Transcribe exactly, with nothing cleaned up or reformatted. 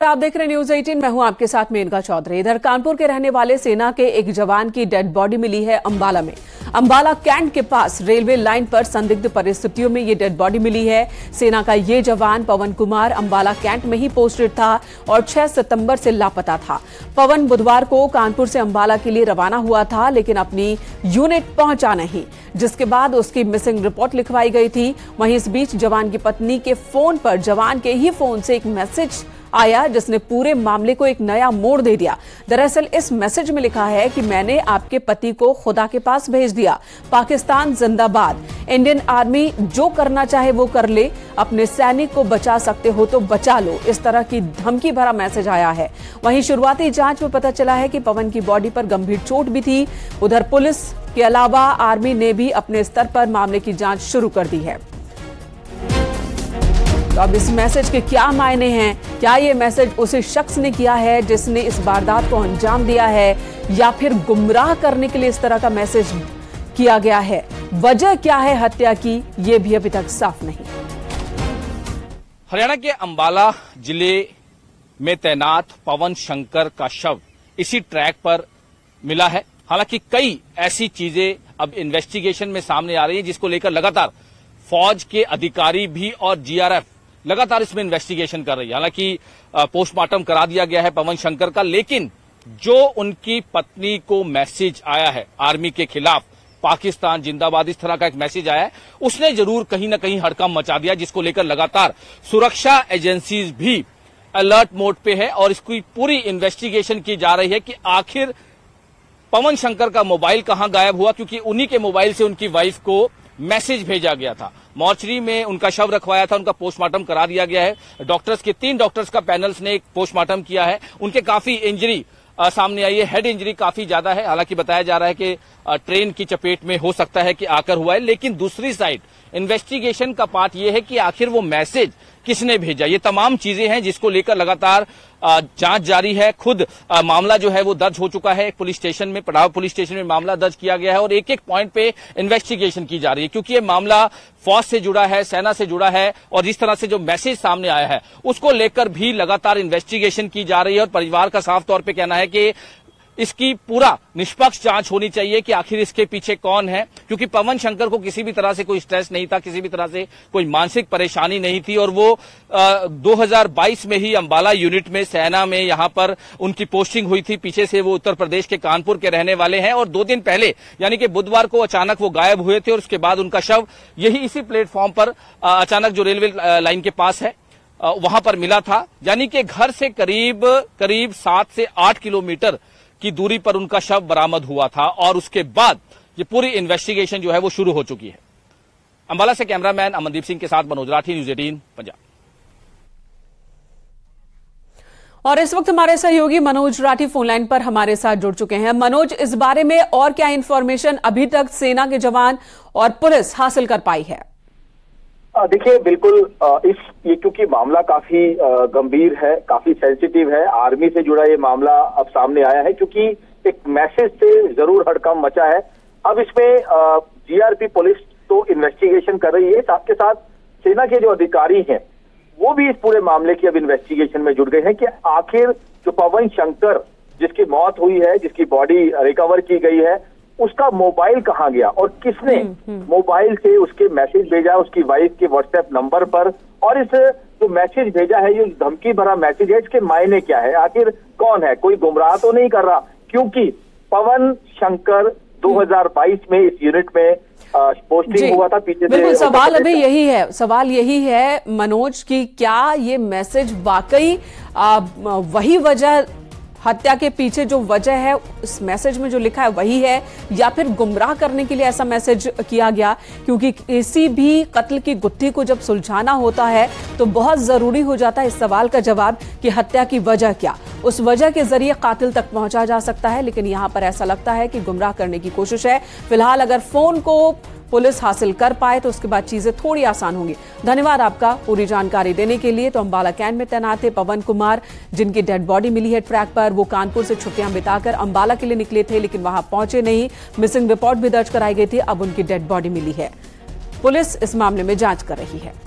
आप देख रहे हैं न्यूज अठारह। मैं हूं आपके साथ मेनका चौधरी। इधर कानपुर के रहने वाले सेना के एक जवान की डेड बॉडी मिली है अंबाला में। अंबाला कैंट के पास रेलवे लाइन पर संदिग्ध परिस्थितियों में ये डेड बॉडी मिली है। सेना का ये जवान पवन कुमार अंबाला कैंट में ही पोस्टेड था और छह सितंबर से लापता था। पवन बुधवार को कानपुर से अंबाला के लिए रवाना हुआ था, लेकिन अपनी यूनिट पहुंचा नहीं, जिसके बाद उसकी मिसिंग रिपोर्ट लिखवाई गई थी। वहीं इस बीच जवान की पत्नी के फोन पर जवान के ही फोन से एक मैसेज आया, जिसने पूरे मामले को एक नया मोड़ दे दिया। दरअसल इस मैसेज में लिखा है कि मैंने आपके पति को खुदा के पास भेज दिया। पाकिस्तान जिंदाबाद। इंडियन आर्मी जो करना चाहे वो कर ले, अपने सैनिक को बचा सकते हो तो बचा लो। इस तरह की धमकी भरा मैसेज आया है। वहीं शुरुआती जांच में पता चला है कि पवन की बॉडी पर गंभीर चोट भी थी। उधर पुलिस के अलावा आर्मी ने भी अपने स्तर पर मामले की जांच शुरू कर दी है। तो अब इस मैसेज के क्या मायने हैं? क्या ये मैसेज उसी शख्स ने किया है जिसने इस वारदात को अंजाम दिया है, या फिर गुमराह करने के लिए इस तरह का मैसेज किया गया है? वजह क्या है हत्या की, ये भी अभी तक साफ नहीं। हरियाणा के अंबाला जिले में तैनात पवन शंकर का शव इसी ट्रैक पर मिला है। हालांकि कई ऐसी चीजें अब इन्वेस्टिगेशन में सामने आ रही है, जिसको लेकर लगातार फौज के अधिकारी भी और जीआरएफ लगातार इसमें इन्वेस्टिगेशन कर रही है। हालांकि पोस्टमार्टम करा दिया गया है पवन शंकर का, लेकिन जो उनकी पत्नी को मैसेज आया है आर्मी के खिलाफ, पाकिस्तान जिंदाबाद, इस तरह का एक मैसेज आया है, उसने जरूर कहीं ना कहीं हड़कंप मचा दिया, जिसको लेकर लगातार सुरक्षा एजेंसीज भी अलर्ट मोड पे है और इसकी पूरी इन्वेस्टिगेशन की जा रही है कि आखिर पवन शंकर का मोबाइल कहां गायब हुआ, क्योंकि उन्हीं के मोबाइल से उनकी वाइफ को मैसेज भेजा गया था। मॉर्चरी में उनका शव रखवाया था, उनका पोस्टमार्टम करा दिया गया है। डॉक्टर्स के तीन डॉक्टर्स का पैनल्स ने एक पोस्टमार्टम किया है। उनके काफी इंजरी सामने आई है, हेड इंजरी काफी ज्यादा है। हालांकि बताया जा रहा है कि ट्रेन की चपेट में हो सकता है कि आकर हुआ है, लेकिन दूसरी साइड इन्वेस्टिगेशन का पार्ट यह है कि आखिर वो मैसेज किसने भेजा। ये तमाम चीजें हैं जिसको लेकर लगातार जांच जारी है। खुद आ, मामला जो है वो दर्ज हो चुका है पुलिस स्टेशन में, पड़ाव पुलिस स्टेशन में मामला दर्ज किया गया है और एक एक पॉइंट पे इन्वेस्टिगेशन की जा रही है, क्योंकि ये मामला फौज से जुड़ा है, सेना से जुड़ा है और जिस तरह से जो मैसेज सामने आया है उसको लेकर भी लगातार इन्वेस्टिगेशन की जा रही है। और परिवार का साफ तौर पर कहना है कि इसकी पूरा निष्पक्ष जांच होनी चाहिए कि आखिर इसके पीछे कौन है, क्योंकि पवन शंकर को किसी भी तरह से कोई स्ट्रेस नहीं था, किसी भी तरह से कोई मानसिक परेशानी नहीं थी और वो आ, दो हज़ार बाईस में ही अंबाला यूनिट में सेना में यहां पर उनकी पोस्टिंग हुई थी। पीछे से वो उत्तर प्रदेश के कानपुर के रहने वाले हैं और दो दिन पहले यानी कि बुधवार को अचानक वो गायब हुए थे और उसके बाद उनका शव यही इसी प्लेटफॉर्म पर आ, अचानक जो रेलवे लाइन के पास है आ, वहां पर मिला था। यानी कि घर से करीब करीब सात से आठ किलोमीटर की दूरी पर उनका शव बरामद हुआ था और उसके बाद ये पूरी इन्वेस्टिगेशन जो है वो शुरू हो चुकी है। अंबाला से कैमरामैन अमनदीप सिंह के साथ मनोज राठी, न्यूज अठारह पंजाब। और इस वक्त हमारे सहयोगी मनोज राठी फोनलाइन पर हमारे साथ जुड़ चुके हैं। मनोज, इस बारे में और क्या इंफॉर्मेशन अभी तक सेना के जवान और पुलिस हासिल कर पाई है? देखिए, बिल्कुल इस ये क्योंकि मामला काफी गंभीर है, काफी सेंसिटिव है, आर्मी से जुड़ा ये मामला अब सामने आया है, क्योंकि एक मैसेज से जरूर हड़कंप मचा है। अब इसमें जीआरपी पुलिस तो इन्वेस्टिगेशन कर रही है, साथ के साथ सेना के जो अधिकारी हैं वो भी इस पूरे मामले की अब इन्वेस्टिगेशन में जुट गए हैं कि आखिर जो पवन शंकर जिसकी मौत हुई है, जिसकी बॉडी रिकवर की गई है, उसका मोबाइल कहां गया और किसने मोबाइल से उसके मैसेज भेजा उसकी वाइफ के व्हाट्सएप नंबर पर, और इस जो मैसेज भेजा है, ये धमकी भरा मैसेज है, इसके मायने क्या है? आखिर कौन है? कोई गुमराह तो नहीं कर रहा? क्योंकि पवन शंकर दो हज़ार बाईस में इस यूनिट में पोस्टिंग हुआ था पीछे से। बिल्कुल, सवाल अभी यही है सवाल यही है मनोज की क्या ये मैसेज वाकई वही वजह, हत्या के पीछे जो वजह है इस मैसेज में जो लिखा है वही है, या फिर गुमराह करने के लिए ऐसा मैसेज किया गया? क्योंकि किसी भी कत्ल की गुत्थी को जब सुलझाना होता है तो बहुत जरूरी हो जाता है इस सवाल का जवाब कि हत्या की वजह क्या, उस वजह के जरिए कातिल तक पहुंचा जा सकता है। लेकिन यहां पर ऐसा लगता है कि गुमराह करने की कोशिश है। फिलहाल अगर फोन को पुलिस हासिल कर पाए तो उसके बाद चीजें थोड़ी आसान होंगी। धन्यवाद आपका पूरी जानकारी देने के लिए। तो अंबाला कैंट में तैनात थे पवन कुमार, जिनकी डेड बॉडी मिली है ट्रैक पर। वो कानपुर से छुट्टियां बिताकर अंबाला के लिए निकले थे, लेकिन वहां पहुंचे नहीं। मिसिंग रिपोर्ट भी दर्ज कराई गई थी। अब उनकी डेड बॉडी मिली है। पुलिस इस मामले में जांच कर रही है।